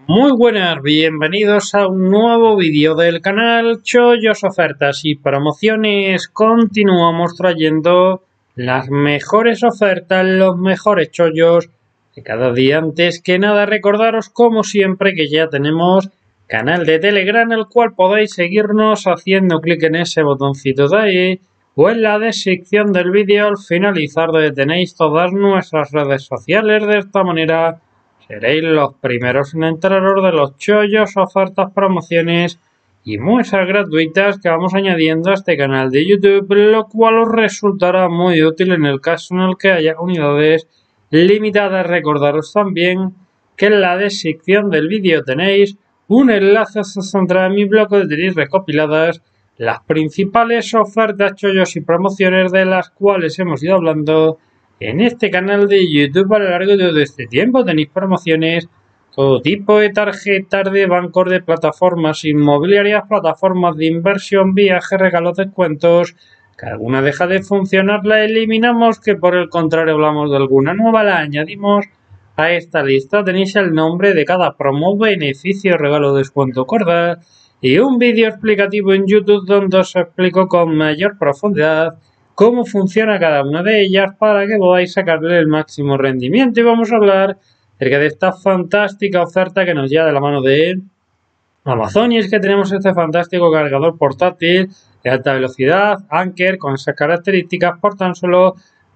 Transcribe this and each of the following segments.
Muy buenas, bienvenidos a un nuevo vídeo del canal Chollos, Ofertas y Promociones. Continuamos trayendo las mejores ofertas, los mejores chollos de cada día. Antes que nada, recordaros como siempre que ya tenemos canal de Telegram, el cual podéis seguirnos haciendo clic en ese botoncito de ahí o en la descripción del vídeo al finalizar, donde tenéis todas nuestras redes sociales. De esta manera seréis los primeros en enteraros de los chollos, ofertas, promociones y muestras gratuitas que vamos añadiendo a este canal de YouTube, lo cual os resultará muy útil en el caso en el que haya unidades limitadas. Recordaros también que en la descripción del vídeo tenéis un enlace a mi blog donde tenéis recopiladas las principales ofertas, chollos y promociones de las cuales hemos ido hablando en este canal de YouTube a lo largo de todo este tiempo. Tenéis promociones, todo tipo de tarjetas de bancos, de plataformas inmobiliarias, plataformas de inversión, viajes, regalos, descuentos. Que alguna deja de funcionar, la eliminamos, que por el contrario hablamos de alguna nueva, la añadimos a esta lista. Tenéis el nombre de cada promo, beneficio, regalo, descuento, cordal y un vídeo explicativo en YouTube donde os explico con mayor profundidad cómo funciona cada una de ellas para que podáis sacarle el máximo rendimiento. Y vamos a hablar acerca de esta fantástica oferta que nos llega de la mano de Amazon, y es que tenemos este fantástico cargador portátil de alta velocidad Anker con esas características por tan solo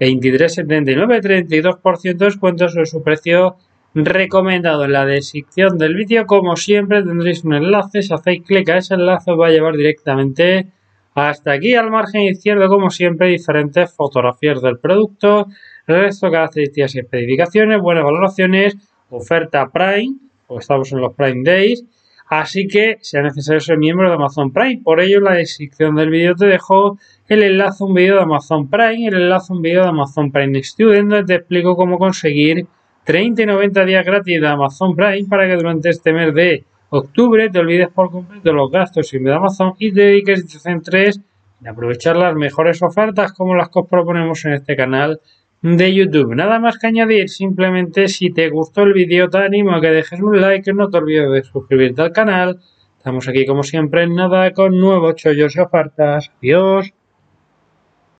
23,79, 32% de descuento sobre su precio recomendado. En la descripción del vídeo, como siempre, tendréis un enlace. Si hacéis clic a ese enlace os va a llevar directamente hasta aquí. Al margen izquierdo, como siempre, diferentes fotografías del producto, el resto, características y especificaciones, buenas valoraciones, oferta Prime, porque estamos en los Prime Days, así que sea necesario ser miembro de Amazon Prime. Por ello, en la descripción del vídeo te dejo el enlace a un vídeo de Amazon Prime y el enlace a un vídeo de Amazon Prime Student, donde te explico cómo conseguir 30 y 90 días gratis de Amazon Prime para que durante este mes de octubre te olvides por completo de los gastos de Amazon y te dediques y te centres en aprovechar las mejores ofertas como las que os proponemos en este canal de YouTube. Nada más que añadir, simplemente si te gustó el vídeo te animo a que dejes un like, no te olvides de suscribirte al canal. Estamos aquí como siempre en nada con nuevos chollos y ofertas. Adiós.